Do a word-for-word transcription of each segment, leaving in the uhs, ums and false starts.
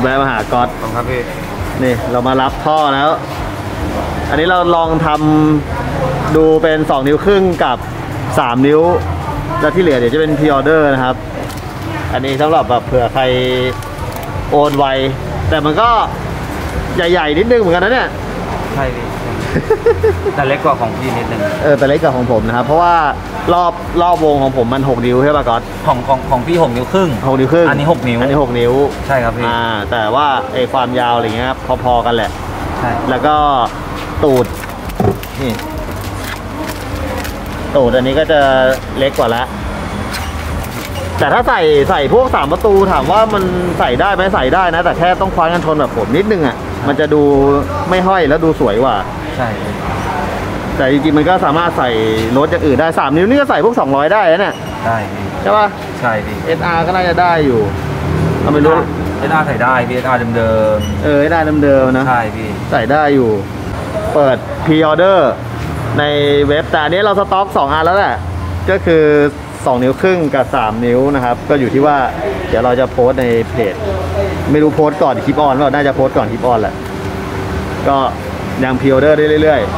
วะมาหาก๊อตครับพี่นี่เรามารับท่อแล้วอันนี้เราลองทำดูเป็นสองนิ้วครึ่งกับสามนิ้วแล้วที่เหลือเดี๋ยวจะเป็นพรีออเดอร์นะครับอันนี้สำหรับแบบเผื่อใครโอนไวแต่มันก็ใหญ่ๆนิดนึงเหมือนกันนะเนี่ยใช่พี่แต่เล็กกว่าของพี่นิดนึงเออแต่เล็กกว่าของผมนะครับเพราะว่ารอบรอบวงของผมมันหกนิ้วใช่ป่ะก๊อตของของของพี่หกนิ้วครึ่งหกนิ้วครึ่งอันนี้หกนิ้วอันนี้หกนิ้วใช่ครับพี่อ่าแต่ว่าไอ้ความยาวอะไรเงี้ยพอๆกันแหละใช่แล้วก็ตูดนี่ตูดอันนี้ก็จะเล็กกว่าละแต่ถ้าใส่ใส่พวกสามประตูถามว่ามันใส่ได้ไหมใส่ได้นะแต่แค่ต้องคว้านกันชนแบบผมนิดนึงอ่ะมันจะดูไม่ห้อยแล้วดูสวยกว่าใช่แต่จริงๆมันก็สามารถใส่รถอย่างอื่นได้สามนิ้วนี่ก็ใส่พวกสองร้อยได้นะเนี่ยได้ใช่ป่ะใช่ดิเอส อาร์ ก็น่าจะได้อยู่เราไม่รู้เอส อาร์ ใส่ได้พี่ เอส อาร์ เดิมๆเออได้เดิมๆนะใช่พี่ใส่ได้อยู่เปิดพรีออเดอร์ในเว็บแต่อันนี้เราสต็อกสองอันแล้วแหละก็คือสองนิ้วครึ่งกับสามนิ้วนะครับก็อยู่ที่ว่าเดี๋ยวเราจะโพสในเพจไม่รู้โพสก่อนคลิปออนว่าน่าจะโพสก่อนคลิปออนแหละก็ยังพรีออเดอร์ได้เรื่อยๆ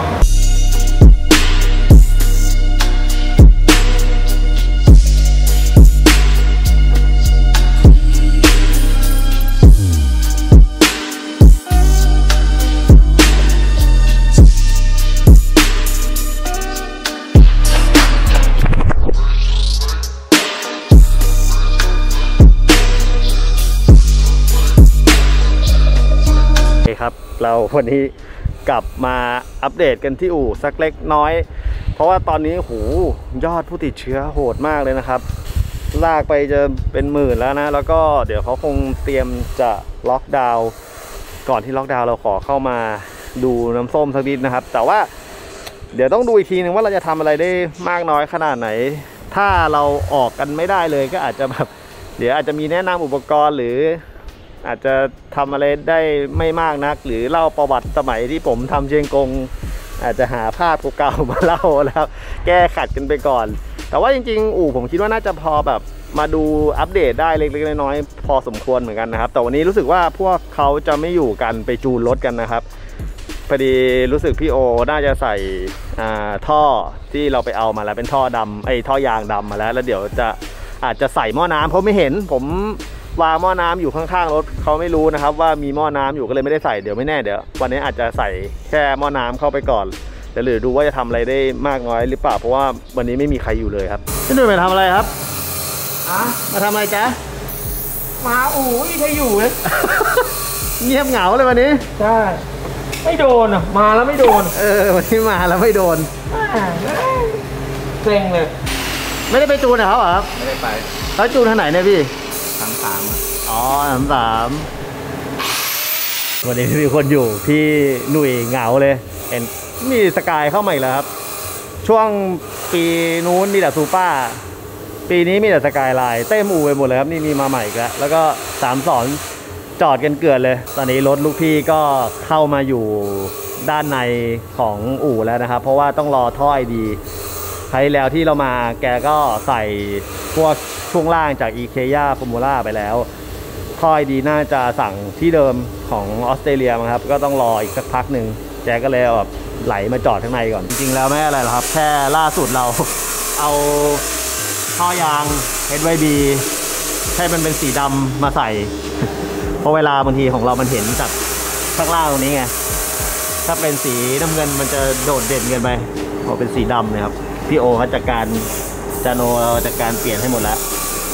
ครับเราวันนี้กลับมาอัปเดตกันที่อู่สักเล็กน้อยเพราะว่าตอนนี้หูยอดผู้ติดเชื้อโหดมากเลยนะครับลากไปจะเป็นหมื่นแล้วนะแล้วก็เดี๋ยวเขาคงเตรียมจะล็อกดาวน์ก่อนที่ล็อกดาวน์เราขอเข้ามาดูน้ำส้มสักนิดนะครับแต่ว่าเดี๋ยวต้องดูอีกทีนึงว่าเราจะทำอะไรได้มากน้อยขนาดไหนถ้าเราออกกันไม่ได้เลยก็อาจจะแบบเดี๋ยวอาจจะมีแนะนำอุปกรณ์หรืออาจจะทำอะไรได้ไม่มากนักหรือเล่าประวัติสมัยที่ผมทำเชียงกงอาจจะหาภาพเก่าๆมาเล่าแล้วแก้ขัดกันไปก่อนแต่ว่าจริงๆอู่ผมคิดว่าน่าจะพอแบบมาดูอัปเดตได้เล็กๆน้อยๆพอสมควรเหมือนกันนะครับแต่วันนี้รู้สึกว่าพวกเขาจะไม่อยู่กันไปจูนรถกันนะครับพอดีรู้สึกพี่โอน่าจะใส่ท่อที่เราไปเอามาแล้วเป็นท่อดำไอ้ท่อยางดำมาแล้วแล้วเดี๋ยวจะอาจจะใส่หม้อน้ำเพราะไม่เห็นผมวางหม้อน้ำอยู่ข้างๆรถเขาไม่รู้นะครับว่ามีหม้อน้ำอยู่ก็เลยไม่ได้ใส่เดี๋ยวไม่แน่เดี๋ยววันนี้อาจจะใส่แค่หม้อน้ำเข้าไปก่อนเดี๋ยวหรือดูว่าจะทำอะไรได้มากน้อยหรือเปล่าเพราะว่าวันนี้ไม่มีใครอยู่เลยครับพี่หนุ่ยมาทำอะไรครับอะมาทำอะไรจ๊ะมาอู๋ไม่ใช่อยู่เลย เงียบเหงาเลยวันนี้ใช่ไม่โดนอ่ะมาแล้วไม่โดนเออวันนี้มาแล้วไม่โดนเซ็งเลยไม่ได้ไปจูนเหรอครับไม่ได้ไปแล้วจูนทางไหนเนี่ยพี่สามสามอ๋อสามสามวันนี้มีคนอยู่พี่หนุ่ยเหงาเลยเห็นมีสกายเข้ามาอีกแล้วครับช่วงปีนู้นมีแต่ซูเปอร์ปีนี้มีแต่สกายไลน์เต้มอูไปหมดเลยครับนี่มีมาใหม่อีกแล้วแล้วก็สามสอนจอดกันเกลื่อนเลยตอนนี้รถลูกพี่ก็เข้ามาอยู่ด้านในของอู่แล้วนะครับเพราะว่าต้องรอท่อไอดีใครแล้วที่เรามาแกก็ใส่พวกช่วงล่างจาก อี เค ย่า Formula ไปแล้วท่อไอดีน่าจะสั่งที่เดิมของออสเตรเลียมั้งครับก็ต้องรออีกสักพักหนึ่งแกก็เลยแบบไหลมาจอดข้างในก่อนจริงๆแล้วไม่อะไรหรอกครับแค่ล่าสุดเราเอาท่อยาง เอช วาย บี ให้มันเป็นสีดำมาใส่เพราะเวลาบางทีของเรามันเห็นจากข้างล่างตรงนี้ไงถ้าเป็นสีน้ำเงินมันจะโดดเด่นเกินไปพอเป็นสีดำนะครับพี่โอเขาจัดการจาโนจัดการเปลี่ยนให้หมดแล้ว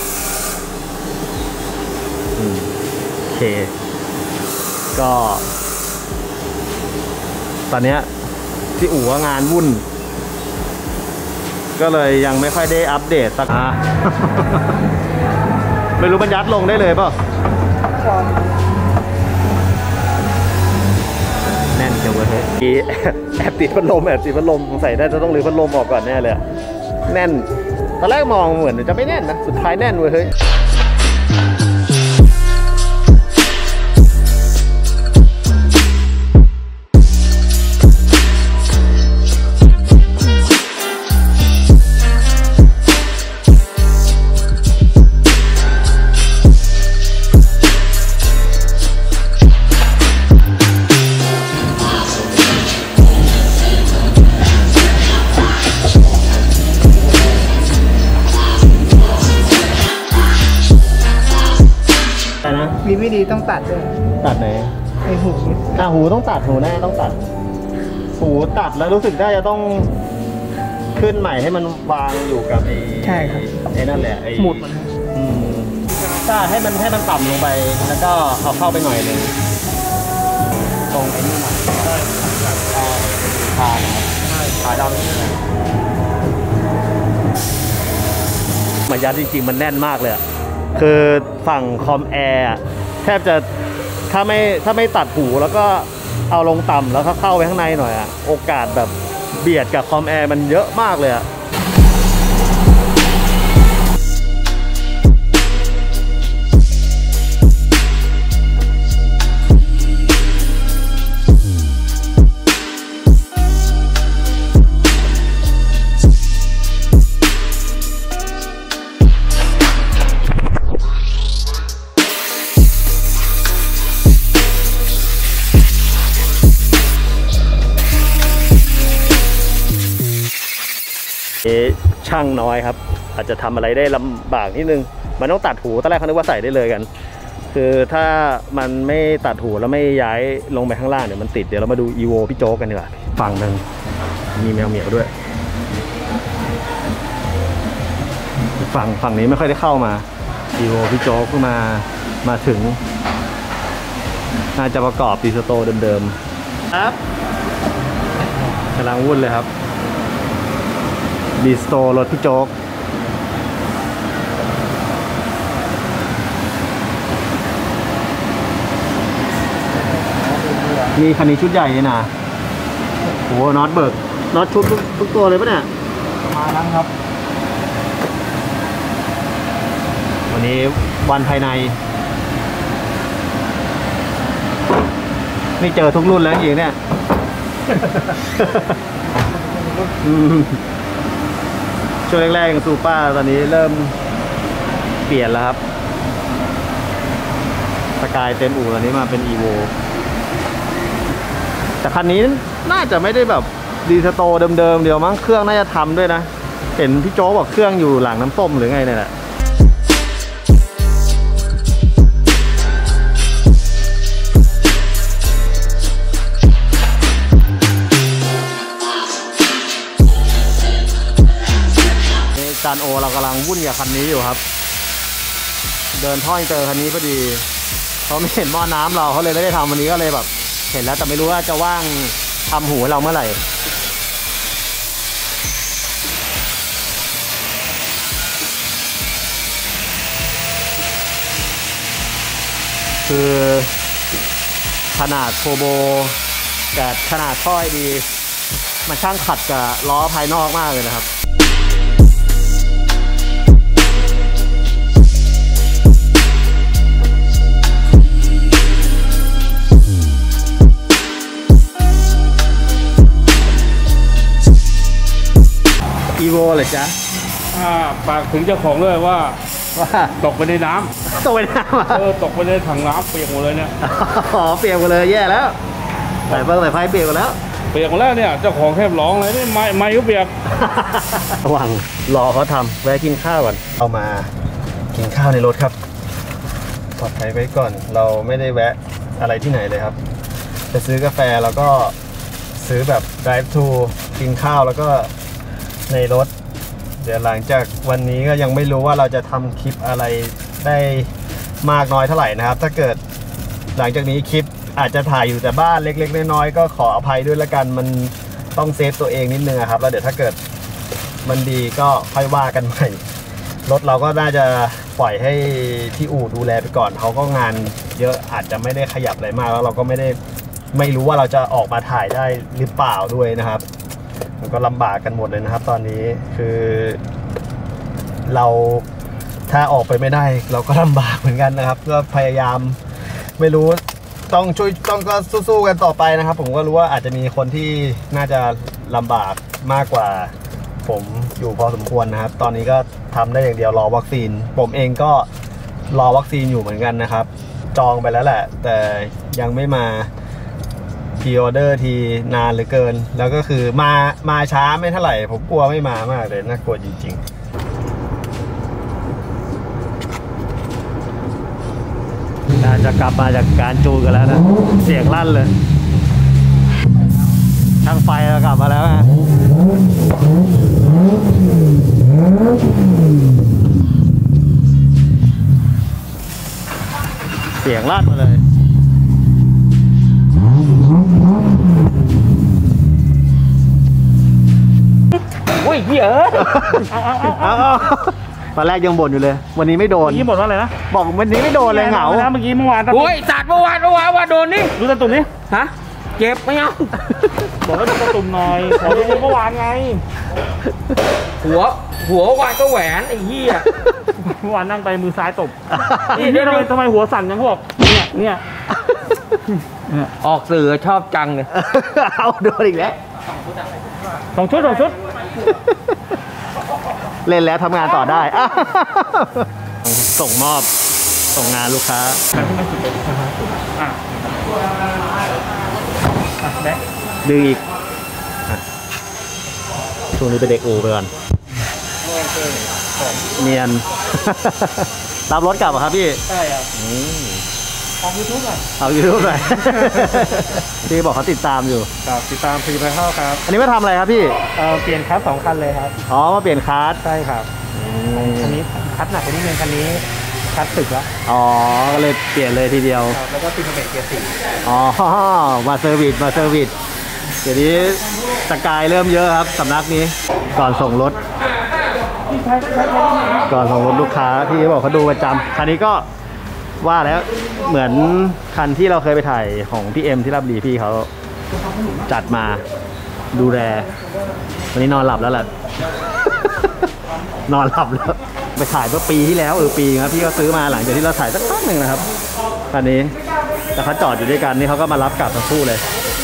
โอเคก็ตอนนี้ที่อู่งานวุ่นก็เลยยังไม่ค่อยได้อัปเดตสัก ไม่รู้บรรยัดลงได้เลยเปล่าแน่นจังเลยแอบติดพัดลมแอบติดพัดลมสงสัยน่าจะต้องรื้อพัดลมออกก่อนแน่เลยแน่นตอนแรกมองเหมือนจะไม่แน่นนะสุดท้ายแน่นเว้ยเฮ้ยไม่ดีต้องตัดด้วยตัดไหนไอหูอ่ะหูต้องตัดหูแน่ต้องตัดหูตัดแล้วรู้สึกได้จะต้องขึ้นใหม่ให้มันวางอยู่กับไอ้ใช่ครับไอ้นั่นแหละไอ้หมุดมันอืมถ้าให้มันให้มันต่ำลงไปแล้วก็เอาเข้าไปหน่อยหนึ่งตรงไอ้นี่หน่อยใช่ทาทาดำนี่แหละมันยัดจริงๆมันแน่นมากเลยคือฝั่งคอมแอร์แทบจะถ้าไม่ถ้าไม่ตัดหูแล้วก็เอาลงต่ำแล้วก็เข้าไปข้างในหน่อยอะโอกาสแบบเบียดกับคอมแอร์มันเยอะมากเลยอะช่างน้อยครับอาจจะทำอะไรได้ลำบากนิดนึงมันต้องตัดหูตอนแรกเขาคิดว่าใส่ได้เลยกันคือถ้ามันไม่ตัดหูแล้วไม่ย้ายลงไปข้างล่างเนี่ยมันติดเดี๋ยวเรามาดูอีโวพี่โจ๊กกันดีกว่าฝั่งหนึ่งมีแมวเหมียวด้วยฝั่งฝั่งนี้ไม่ค่อยได้เข้ามาอีโวพี่โจ๊กเพิ่งมามาถึงน่าจะประกอบดีสโตเดิมๆครับกำลังวุ่นเลยครับดีสโตรถพี่โจ๊กมีคันนี้ชุดใหญ่เลยนะโอ้โหน็อตเบิร์กน็อตชุดทุกทุกตัวเลยปะเนี่ยมาแล้วครับวันนี้วันภายในนี่เจอทุกรุ่นแล้วจริงเนี่ยช่วงแรกๆซูเปอร์ตอนนี้เริ่มเปลี่ยนแล้วครับสกายเต็มอู่ตอนนี้มาเป็นอีโวแต่คันนี้น่าจะไม่ได้แบบดีสโตเดิมๆเดียวมั้งเครื่องน่าจะทำด้วยนะเห็นพี่โจ๊กบอกเครื่องอยู่หลังน้ำส้มหรือไงเนี่ยแหละจานโอเรากำลังวุ่นกับคันนี้อยู่ครับเดินท่อเจอคันนี้พอดีเขาไม่เห็นหม้อน้ำเราเขาเลยไม่ได้ทำวันนี้ก็เลยแบบเห็นแล้วแต่ไม่รู้ว่าจะว่างทำหูเราเมื่อไหร่คือขนาดโทโบแต่ขนาดท่อดีมันช่างขัดกับล้อภายนอกมากเลยนะครับอีโวเลยจ๊ะอ่าฝากถึงเจ้าของด้วยว่าว่าตกไปในน้ำตกไปในน้ำเออตกไปในถังน้ำเปียกหมดเลยเนี่ยอ๋อเปียกหมดเลยแย่แล้วใส่เบิ้งใส่ไฟเปียกหมดแล้วเปียกหมดแล้วเนี่ยเจ้าของแทบร้องเลยนี่ไม่ไม่ก็เปียกระวังรอเขาทำแวะกินข้าวก่อนเอามากินข้าวในรถครับปลอดภัยไว้ก่อนเราไม่ได้แวะอะไรที่ไหนเลยครับจะซื้อกาแฟแล้วก็ซื้อแบบ drive thru กินข้าวแล้วก็ในรถเดี๋ยวหลังจากวันนี้ก็ยังไม่รู้ว่าเราจะทำคลิปอะไรได้มากน้อยเท่าไหร่นะครับถ้าเกิดหลังจากนี้คลิปอาจจะถ่ายอยู่แต่บ้านเล็กๆน้อยๆก็ขออภัยด้วยละกันมันต้องเซฟตัวเองนิดนึงครับแล้วเดี๋ยวถ้าเกิดมันดีก็ค่อยว่ากันใหม่รถเราก็น่าจะปล่อยให้ที่อู่ดูแลไปก่อนเขาก็งานเยอะอาจจะไม่ได้ขยับอะไรมากแล้วเราก็ไม่ได้ไม่รู้ว่าเราจะออกมาถ่ายได้หรือเปล่าด้วยนะครับมันก็ลำบากกันหมดเลยนะครับตอนนี้คือเราถ้าออกไปไม่ได้เราก็ลำบากเหมือนกันนะครับก็พยายามไม่รู้ต้องช่วยต้องก็สู้ๆกันต่อไปนะครับผมก็รู้ว่าอาจจะมีคนที่น่าจะลำบากมากกว่าผมอยู่พอสมควรนะครับตอนนี้ก็ทำได้อย่างเดียวรอวัคซีนผมเองก็รอวัคซีนอยู่เหมือนกันนะครับจองไปแล้วแหละแต่ยังไม่มาพรีออเดอร์ทีนานเหลือเกินแล้วก็คือมามาช้าไม่เท่าไหร่ผมกลัวไม่มามากเลยน่ากลัวจริงๆน่าจะกลับมาจากการจูนกันแล้วนะเสียงลั่นเลยช่างไฟเรากลับมาแล้วฮะเสียงลั่นมาเลยอุ้ยเหี้ยตอนแรกยังบ่นอยู่เลยวันนี้ไม่โดนเมื่อกี้บอกว่าอะไรนะบอกวันนี้ไม่โดนเลยเหงาเมื่อกี้เมื่อวานตะตุ่มโอ้ยสัตว์เมื่อวานเมื่อวานว่าโดนนี่ดูตะตุ่มนี่ฮะเจ็บไม่เอาบอกว่าดูตะตุ่มหน่อยขอดูเมื่อวานไงหัวหัววานก็แหวนไอ้เหี้ยเมื่อวานนั่งไปมือซ้ายตบนี่นี่ทำไมทำไมหัวสั่นยังเขาบอกเนี่ยเนี่ยเนี่ยออกสื่อชอบจังเลยเอาโดนอีกแล้วสองชุดสองชุดเล่นแล้วทำงานต่อได้ ส่งมอบส่งงานลูกค้าแบบที่มันสุดเลยอ่ะอ่ะแบ๊กดึงอีกอ่ะช่วงนี้เป็นเด็กอูไปก่อนเนียน รับรถกลับเหรอครับพี่ใช่ครับของยูทูบอ่ะเอายูทูบหน่อย พี่บอกเขาติดตามอยู่ครับติดตามฟรีไปเข้าครับอันนี้มาทำอะไรครับพี่เออเปลี่ยนคัสสองคันเลยครับอ๋อมาเปลี่ยนคาร์ดใช่ครับคันนี้คัสหนักกว่านี้นึงคันนี้คัสตึกแล้วอ๋อก็เลยเปลี่ยนเลยทีเดียวครับแล้วก็ติดเบรกเกียร์สี่อ๋อมาเซอร์วิสมาเซอร์วิสเดี๋ยวนี้สกายเริ่มเยอะครับสำนักนี้ก่อนส่งรถ ก่อนส่งรถลูกค้าพี่เขาบอกเขาดูประจำคันนี้ก็ว่าแล้วเหมือนคันที่เราเคยไปถ่ายของพี่เอ็มที่รับดีพี่เขาจัดมาดูแลวันนี้นอนหลับแล้วแหละ นอนหลับแล้วไปถ่ายเมื่อปีที่แล้วเออปีครับพี่ก็ซื้อมาหลังจากที่เราถ่ายสักพักหนึ่งนะครับคันนี้แต่เขาจอดอยู่ด้วยกันนี่เขาก็มารับกลับทั้งคู่เลย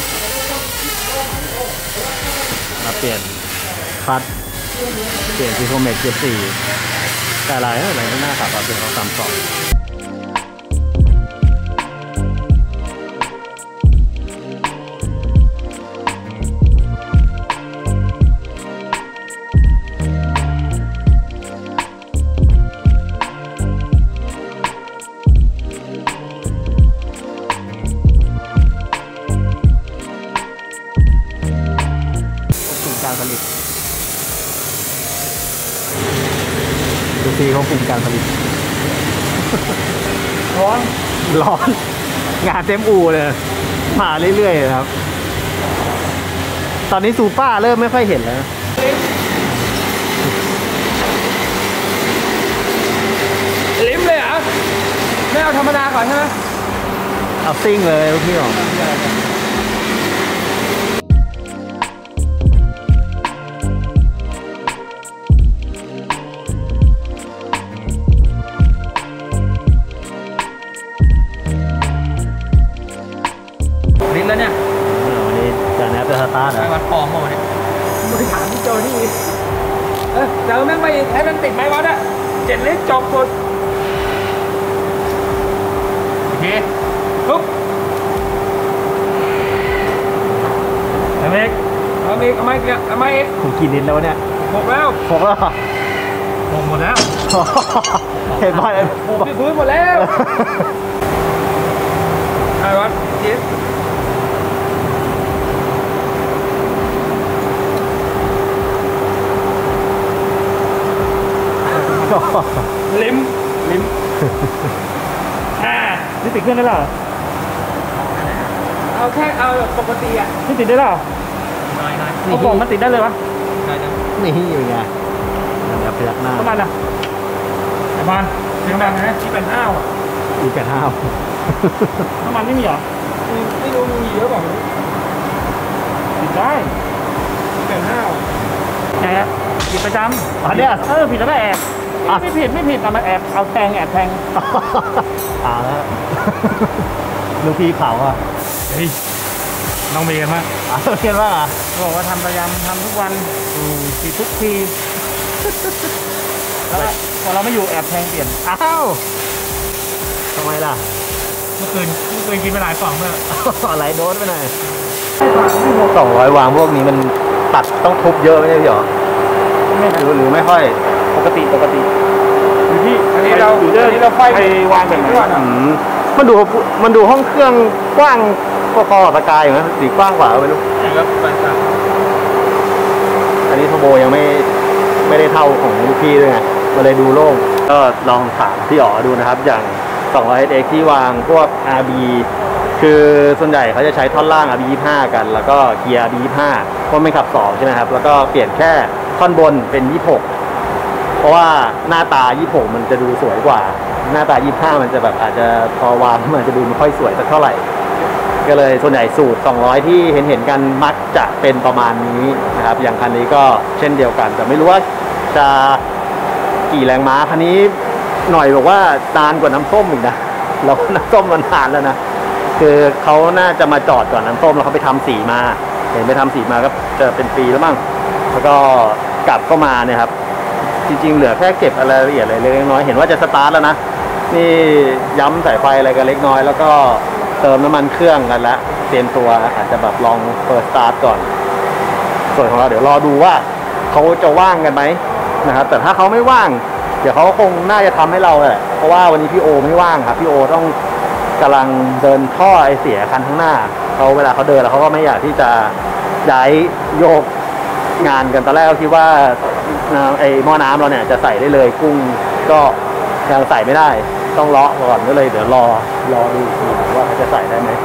มาเปลี่ยนคัดเปลี่ยนซีโคเมกเกียร์สี่แต่อะไรอะไรไม่น่าขับครับเป็นเขาสามสองการผลิตดูซีเขาคุมการผลิตร้อนร้อนงานเต็มอู่เลยมาเรื่อยๆครับตอนนี้ซูป้าเริ่มไม่ค่อยเห็นแล้วลิ้มเลยเหรอไม่เอาธรรมดาก่อนใช่ไหมเอาซิ่งเลยพี่หรอลิ้มแล้วเนี่ยวันนี้จานแอปจะสตาร์ทไปนะวัดปลอมมาเนี่ยมึงไปถามพี่โจนี่อีกเออเจอแม่งไม่ให้มันติดไม้วัดอะเจ็ดลิตรจบหมดโอเคปุ๊บเอาเมกเอาอีกเอาไม่อีกเอาไม่อีกคุณกินนิดแล้วเนี่ยหกแล้วหกแล้วเหรอลงหมดแล้วเห็นบ่อยหกที่พื้นหมดแล้วไอ้วัดจิ๊บลิ้มลิ้มอ่านี่ติดเครื่องได้หรอเอาแค่เอาแบบปกติอ่ะนี่ติดได้หรอน้อยน้อยเขาบอกมันติดได้เลยวะน้อยน้อยนี่อยู่ไงเดี๋ยวพยักหน้าประมาณน่ะประมาณเสียงดังนะที่เป็นห้าวอ่ะอีกแปดห้าน้ำมันไม่มีเหรอไม่รู้มีเยอะกว่าผิดได้เป็นห้าวแอบผิดประจอันเนี้ยำเออผิดแล้วก็แอบไม่ผิดไม่ผิดเอามาแอบเอาแทงแอบแทงอ่าแล้ว ลูกพี่เขาอ่ะเฮ้ยน้องเมย์กันมากอ่าเขียนว่าอ่ะเขาบอกว่าทำประจำทำทุกวันผิดทุกทีแล้วก็พอเราไม่อยู่แอบแทงเปลี่ยนอ้าวทำไมล่ะเมื่อคืนเมื่อคืนกินไปหลายกล่องเลยอะไรโดนไปหน่อยสองร้อยวางพวกนี้มันตัดต้องทุบเยอะไม่ใช่เหรอไม่หรือหรือไม่ค่อยปกติปกติอยู่ที่อันนี้เราอยู่ที่อันนี้เราไฟไปวางแบบไหนก่อนอืมมันดูมันดูห้องเครื่องกว้างพอๆกับสกายอยู่นะสีกว้างกว่าไม่รู้ครับไปครับอันนี้ทโบยังไม่ไม่ได้เท่าของลูกพี่ด้วยไงมาเลยดูโล่งก็ลองถามพี่อ๋อดูนะครับอย่าง สองร้อยเอส เอ็กซ์ ที่วางพวก อาร์ บี คือส่วนใหญ่เขาจะใช้ท่อนล่าง อาร์ บี ยี่สิบห้า กันแล้วก็เกียร์ อาร์ บี ยี่สิบห้า เพราะไม่ขับสองใช่ไหมครับแล้วก็เปลี่ยนแค่ท่อนบนเป็นยี่สิบหกเพราะว่าหน้าตายี่สิบหกมันจะดูสวยกว่าหน้าตายี่สิบห้ามันจะแบบอาจจะพอวางมันจะดูไม่ค่อยสวยสักเท่าไหร่ก็เลยส่วนใหญ่สูตรสองร้อยที่เห็นเห็นกันมักจะเป็นประมาณนี้นะครับอย่างคันนี้ก็เช่นเดียวกันแต่ไม่รู้ว่าจะกี่แรงม้าคันนี้หน่อยบอกว่านานกว่าน้ำส้มอีกนะเราน้ำส้มมันนานแล้วนะคือเขาน่าจะมาจอดก่อนน้ำส้มแล้วเขาไปทำสีมาเห็นไปทำสีมาก็จะเป็นปีแล้วมั้งแล้วก็กลับก็มาเนี่ยครับจริงๆเหลือแค่เก็บอะไรละเอียดอะไรเล็กน้อยเห็นว่าจะสตาร์ทแล้วนะนี่ย้ำสายไฟอะไรกันเล็กน้อยแล้วก็เติมน้ำมันเครื่องกันแล้วเตรียมตัวอาจจะแบบลองเปิดสตาร์ทก่อนส่วนของเราเดี๋ยวรอดูว่าเขาจะว่างกันไหมนะครับแต่ถ้าเขาไม่ว่างเดี๋ยวเขาคงน่าจะทำให้เราแหละเพราะว่าวันนี้พี่โอไม่ว่างครับพี่โอต้องกำลังเดินท่อไอเสียคันข้างหน้าเขาเวลาเขาเดินแล้วเขาก็ไม่อยากที่จะย้ายโยกงานกันตอนแรกก็คิดว่าไอหม้อน้ำเราเนี่ยจะใส่ได้เลยกุ้งก็ยังใส่ไม่ได้ต้องเลาะก่อนก็เลยเดี๋ยวรอรอดูทีว่าเขาจะใส่ได้ไหม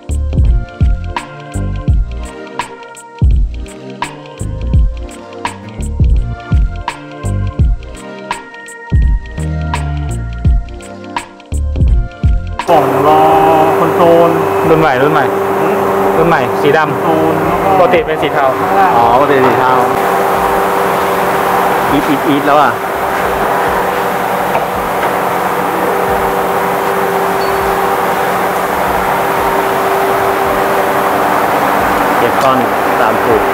กล่องรอคอนโซลรุ่นใหม่รุ่นใหม่รุ่นใหม่สีดำปกติเป็นสีเทาอ๋อปกติสีเทาอีทอีทอีทแล้วอ่ะเก็บก้อนตามสูตร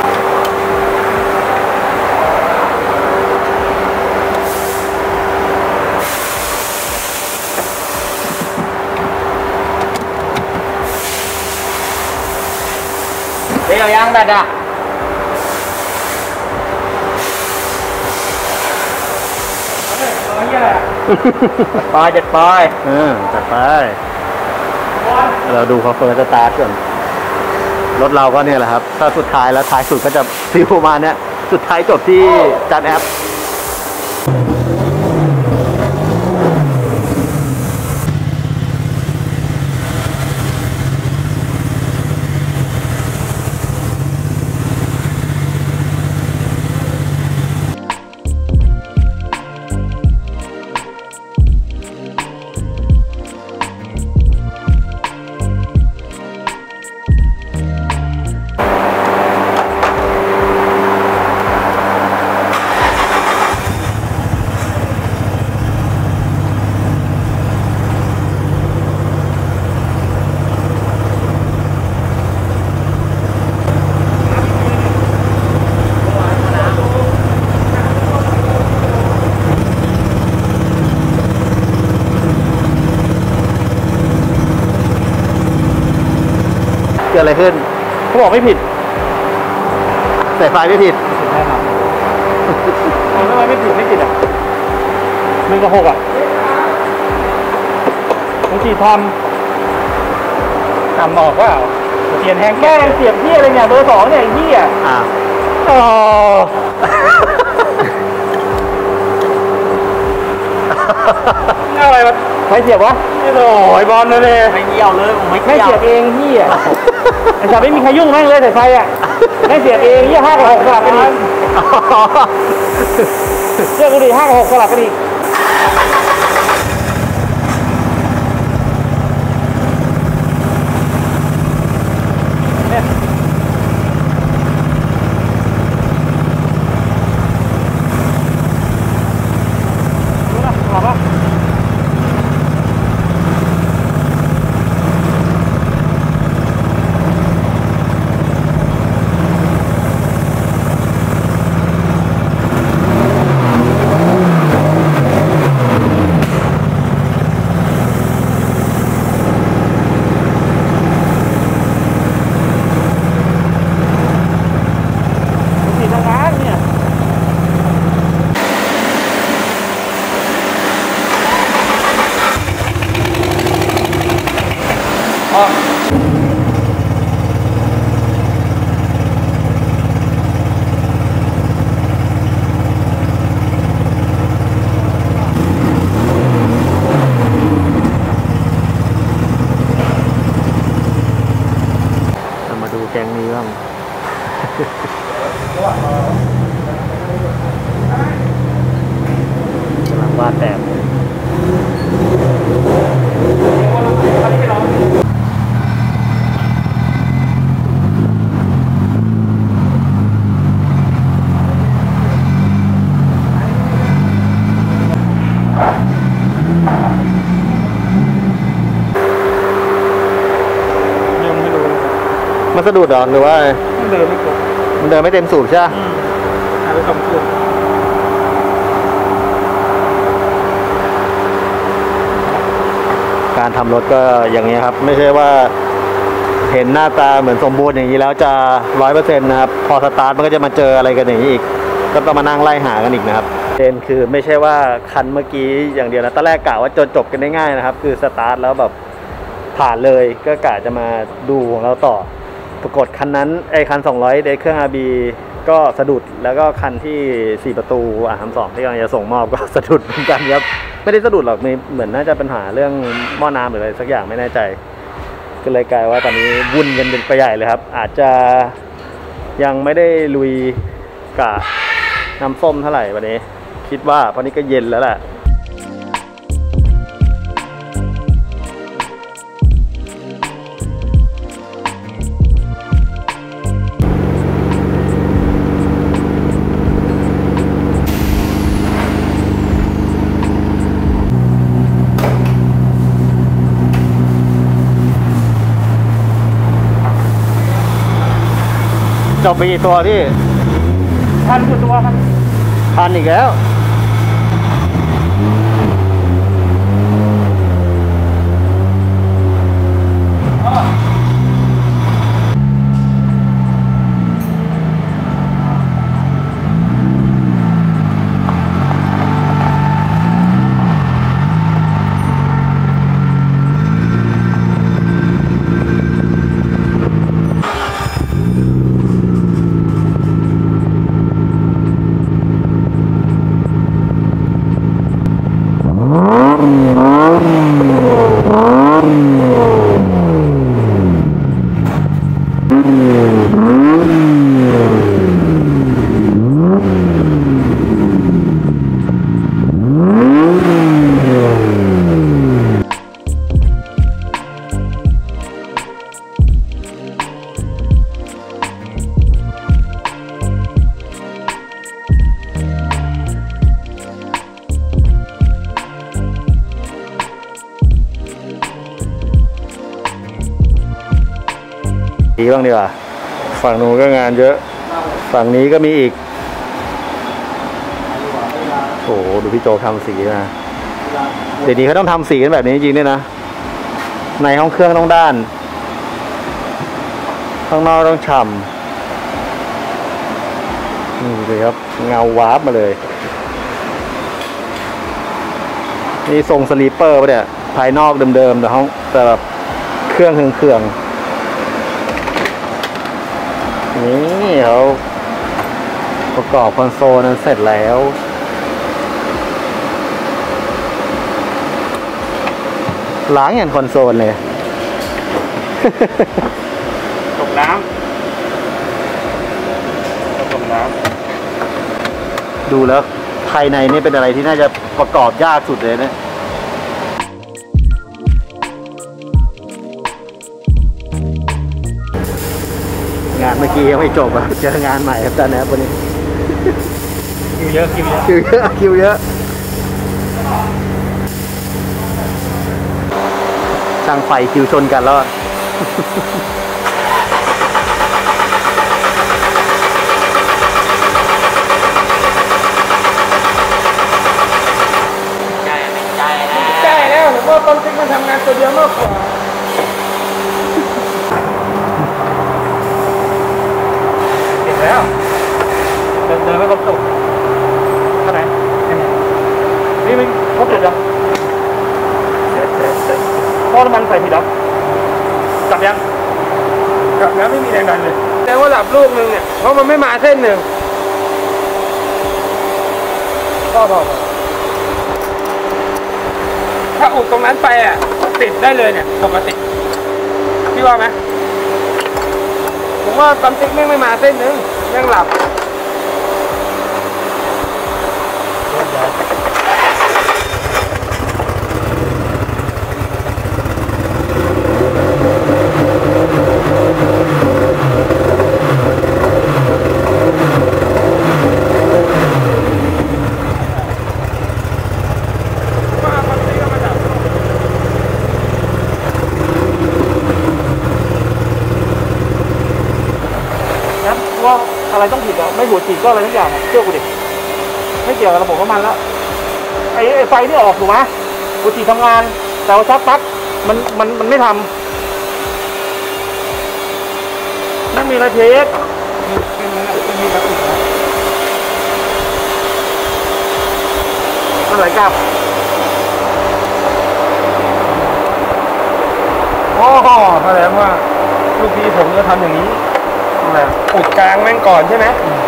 เดี๋ยวยังดัดอ่ะปอยจัดปอยเออจัดไปเราดูคอเฟอร์สตาร์ทก่อนรถเราก็เนี่ยแหละครับถ้าสุดท้ายแล้วท้ายสุดก็จะฟิวประมาณเนี้ยสุดท้ายจบที่จานแอปเกิดอะไรขึ้นเขาบอกไม่ผิดแต่ไฟไม่ผิดใช่ครับเอาทำไมไม่ผิดไม่ผิดอ่ะหนึ่งกับหกอ่ะบางทีทำทำออกว่าเทียนแห้งแก้เสียบที่อะไรเนี่ยเบอร์สองเนี่ยที่อ่ะอ่าอ๋ออะไรวะใครเสียบวะไม่โดยบอลเลยไม่เกี่ยวเลยผมไม่ไม่เกี่ยวเสียบเองที่อ่ะไอ้สัตว์ไม่มีใครยุ่งแม่งเลยสายไฟอ่ะไม่เสียบเองยี่ห้ากับหกสลับกันอีกเชื่อกูดิห้ากับหกสลับกันอีกรู้ป่ะหรอป่ะมันสะดุดเหรอหรือว่ามันเดินไม่ครบมันเดินไม่เต็มสูบใช่ไหมหายไปสองสูบการทำรถก็อย่างนี้ครับไม่ใช่ว่าเห็นหน้าตาเหมือนสมบูรณ์อย่างนี้แล้วจะร้อยเปอร์เซ็นต์นะครับพอสตาร์ทมันก็จะมาเจออะไรกันอย่างนี้อีกก็ต้องมานั่งไล่หากันอีกนะครับเด่นคือไม่ใช่ว่าคันเมื่อกี้อย่างเดียวนะตอนแรกกะว่าจนจบกันได้ง่ายนะครับคือสตาร์ทแล้วแบบผ่านเลยก็กะจะมาดูของเราต่อปรากฏคันนั้นไอ้คันสองร้อยเดเครื่อง อาร์ บี ก็สะดุดแล้วก็คันที่สี่ประตูอาร์ สองที่กำลังจะส่งมอบก็สะดุดเหมือนกันครับไม่ได้สะดุดหรอกมีเหมือนน่าจะปัญหาเรื่องหม้อน้ำหรืออะไรสักอย่างไม่แน่ใจก็เลยกลายว่าตอนนี้วุ่นกันเป็นไปใหญ่เลยครับอาจจะยังไม่ได้ลุยกับน้ำส้มเท่าไหร่วันนี้คิดว่าเพราะนี้ก็เย็นแล้วแหละจบไปกี่ตัวพี่พันกว่าตัวครับพันอีกแล้วดีบ้างดีกว่าฝั่งนู้นก็งานเยอะฝั่งนี้ก็มีอีกโอ้โหดูพี่โจทำสีนะเดี๋ยวนี้เขาต้องทำสีกันแบบนี้จริงๆด้วยนะในห้องเครื่องต้องด้านข้างนอกต้องฉ่ำนี่เลยครับเงาวาร์ปมาเลยนี่ทรงสลีปเปอร์ปะเนี่ยภายนอกเดิมๆแต่ห้องแต่แบบเครื่องเครื่องนี่เขาประกอบคอนโซลนั้นเสร็จแล้วล้างอย่างคอนโซลเลยตกน้ำตกน้ำดูแล้วภายในนี่เป็นอะไรที่น่าจะประกอบยากสุดเลยนะงานเมื่อกี้ยังไม่จบอ่ะเจองานใหม่ครับตอนนี้วันนี้คิวเยอะคิวเยอะคิวเยอะคิวเยอะช่างไฟคิวชนกันแล้วใช่ใช่ใช่แล้วหรือว่าต้นติ๊กมันทำงานตัวเดียวมากกว่าแล้วเดินเดินไม่ครบสุดเท่าไหร่นี่มันครบสุดยังพ่อน้ำมันใส่ผิดแล้วกลับยังกลับแล้วไม่มีแรงดันเลยแต่ว่าหลับลูกนึงเนี่ยเพราะมันไม่มาเส้นหนึ่งก็พอถ้าอุดตรงนั้นไปอ่ะติดได้เลยเนี่ยปกติพี่ว่าไหมผมว่าปั๊มติ๊กไม่ไม่มาเส้นหนึ่งยังหลับไม่บูดฉีดก็อะไรทุกอย่างเชื่อกูดิไม่เกี่ยวกับระบบน้ำมันแล้วไอ้ไอ้ไฟที่ออกถูกไหมบูดฉีดทำงานแต่ว่าชักปั๊บมันมันมันไม่ทำไม่มีอะไรเทสไม่มีครับมันไหลกลับอ๋อแสดงว่าลูกพี่ผมจะทำอย่างนี้อะไรอุดกลางแม่งก่อนใช่ไหม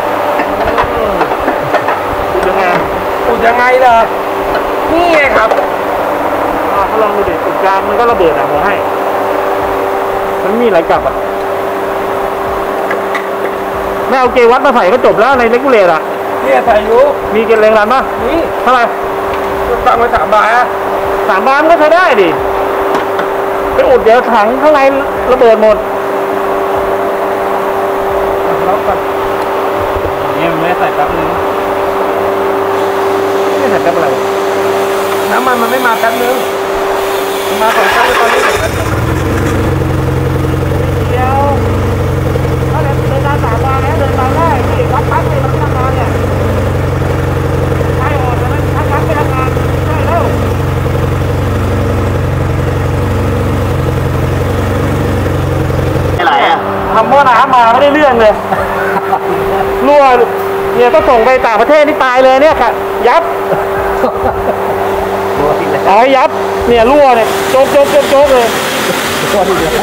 อุดยังไงอุดยังไงล่ะนี่ไงครับถ้าลองดูดิอุดกลางมันก็ระเบิดอ่ะผมให้มันมีไหลกลับอ่ะไม่เอาเกวัดมาใส่ก็จบแล้วในเล็กกูเลตอ่ะนี่ใส่ยูมีเกลแรงดันป่ะนี่เท่าไหร่ตั้งไว้สามบาทอะสามบาทมันก็ใช้ได้ดิไปอุดเดี๋ยวถังข้างในระเบิดหมดล็อกก่อนนี่มันไม่ใส่แป๊บนึงไม่ใส่แป๊บอะไรน้ำมันมันไม่มาแป๊บนึงมันมาสองแป๊บตอนนี้เดี๋ยวถ้าเดินเดินตามสามบาทนะเดินตามได้ที่รับพักไปรับทำงานเนี่ยใช่ออกแต่นั้นพักพักไปทำงานใช่แล้วไหลอ่ะทำหม้อน้ำมาไม่ได้เรื่องเลยรั่วเนี่ยก็ส่งไปต่างประเทศนี่ตายเลยเนี่ยค่ะยับเอาให้ยับเนี่ยรั่วเนี่ยโจ๊กโจ๊กโจ๊กโจ๊กเลยหน่อยก็ไม่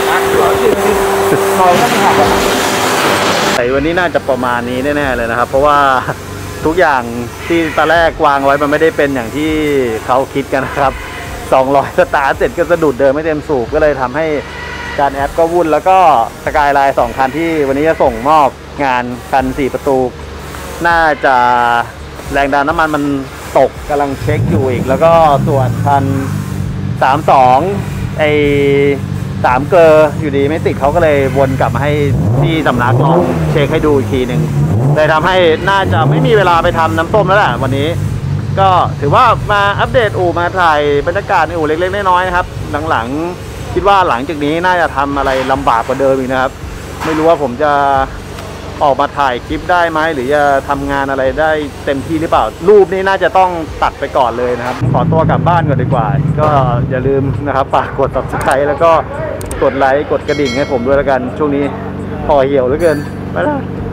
หักอ่ะไอ้วันนี้น่าจะประมาณนี้แน่ๆเลยนะครับเพราะว่าทุกอย่างที่ตอนแรกวางไว้มันไม่ได้เป็นอย่างที่เขาคิดกันนะครับสองร้อยสตาร์ทเสร็จก็สะดุดเดินไม่เต็มสูบก็เลยทำให้การแอปก็วุ่นแล้วก็สกายไลน์สองคันที่วันนี้จะส่งมอบงานคันสี่ประตูน่าจะแรงดันน้ำมันมันตกกำลังเช็คอยู่อีกแล้วก็ส่วนคันสามสองไอสามเกอร์อยู่ดีไม่ติดเขาก็เลยวนกลับมาให้ที่สำนักลองเช็คให้ดูอีกทีหนึ่งเลยทำให้น่าจะไม่มีเวลาไปทำน้ำส้มแล้วแหละวันนี้ก็ถือว่ามาอัปเดตอู่มาถ่ายบรรยากาศในอู่เล็กๆน้อยๆนะครับหลังๆคิดว่าหลังจากนี้น่าจะทำอะไรลำบากกว่าเดิมอีกนะครับไม่รู้ว่าผมจะออกมาถ่ายคลิปได้ไหมหรือจะทำงานอะไรได้เต็มที่หรือเปล่ารูปนี้น่าจะต้องตัดไปก่อนเลยนะครับขอตัวกลับบ้านก่อนดีกว่าก็อย่าลืมนะครับฝากกด ซับสไครบ์ แล้วก็กดไลค์กดกระดิ่งให้ผมด้วยแล้วกันช่วงนี้พอเหี่ยวเหลือเกินไปแล้ว